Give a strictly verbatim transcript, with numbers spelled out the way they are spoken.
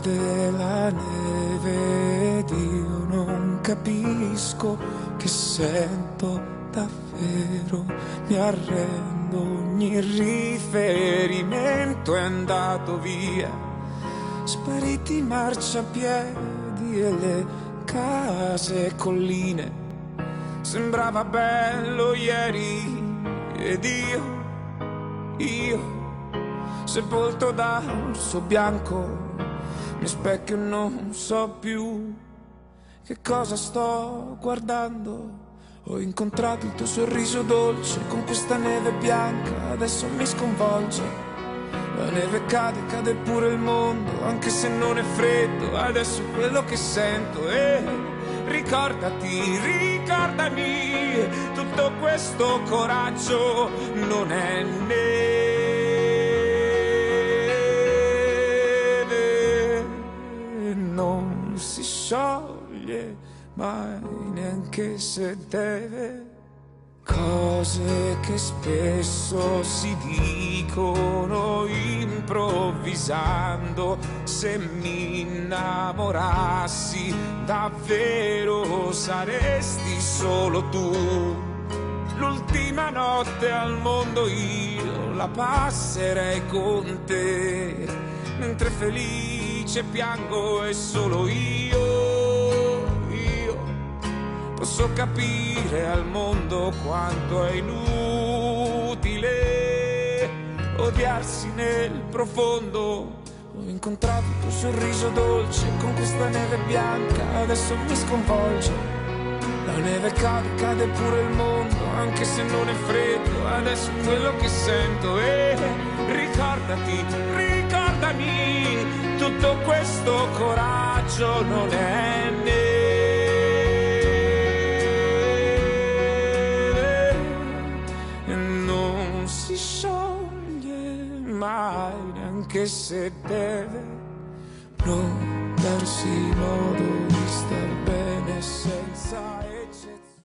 cade la neve ed io non capisco che sento davvero, mi arrendo, ogni riferimento è andato via, spariti i marciapiedi e le case e colline, sembrava bello ieri ed io, io sepolto da un so bianco, mi specchio e non so più che cosa sto guardando. Ho incontrato il tuo sorriso dolce con questa neve bianca, adesso mi sconvolge. La neve cade, cade pure il mondo, anche se non è freddo, adesso è quello che sento. E ricordati, ricordami, tutto questo coraggio non è neve, non si scioglie mai neanche se deve. Cose che spesso si dicono improvvisando, se mi innamorassi davvero saresti solo tu. L'ultima notte al mondo io la passerei con te, mentre felice piango e solo io posso capire al mondo quanto è inutile odiarsi nel profondo. Ho incontrato il tuo sorriso dolce con questa neve bianca, adesso mi sconvolge. La neve cade, cade pure il mondo, anche se non è freddo, adesso è quello che sento. E ricordati, ricordami, tutto questo coraggio non è neve, si scioglie mai neanche se deve, non darsi modo di star bene senza